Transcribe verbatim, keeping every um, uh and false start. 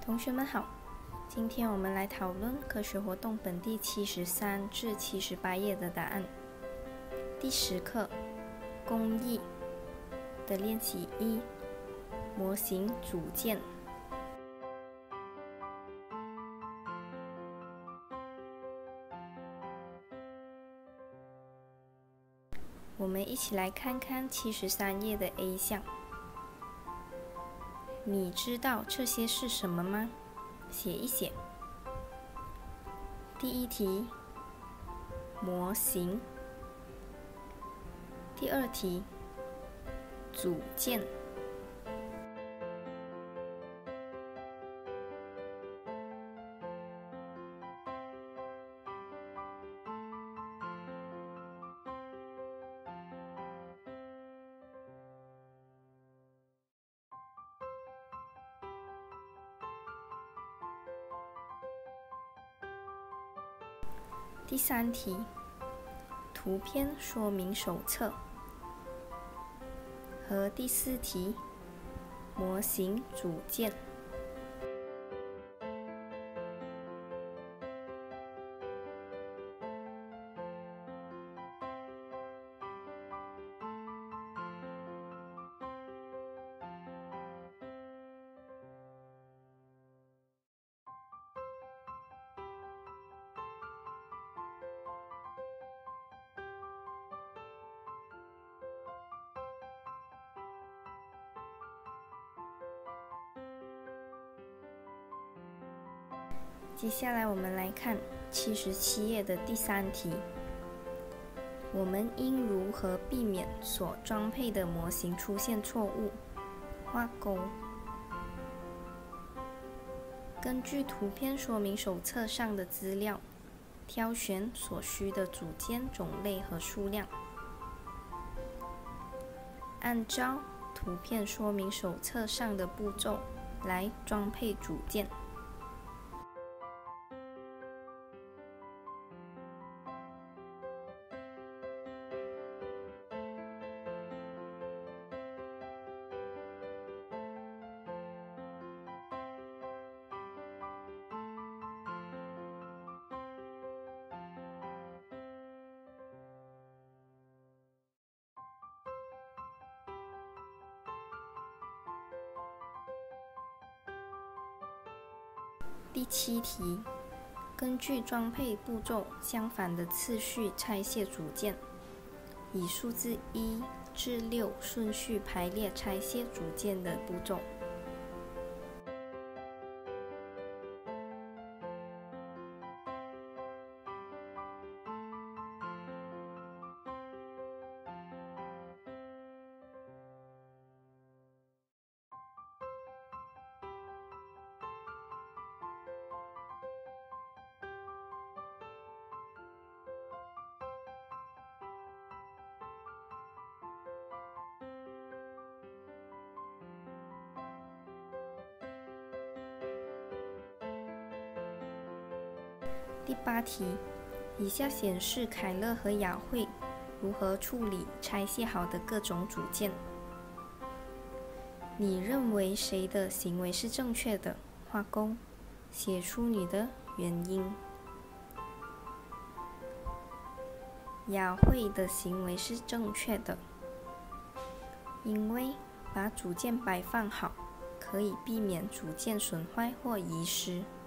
同学们好，今天我们来讨论科学活动本第七十三至七十八页的答案。第十课，工艺的练习一，模型组件。我们一起来看看七十三页的 A 项。你知道这些是什么吗？写一写。第一题，模型。第二题，组件。第三题，图片说明手册。和第四题，模型组件。接下来我们来看七十七页的第三题，我们应如何避免所装配的模型出现错误？画勾。根据图片说明手册上的资料，挑选所需的组件种类和数量，按照图片说明手册上的步骤来装配组件。第七题，根据装配步骤相反的次序拆卸组件，以数字一至六顺序排列拆卸组件的步骤。第八题，以下显示凯勒和雅慧如何处理拆卸好的各种组件。你认为谁的行为是正确的？画勾，写出你的原因。雅慧的行为是正确的，因为把组件摆放好，可以避免组件损坏或遗失。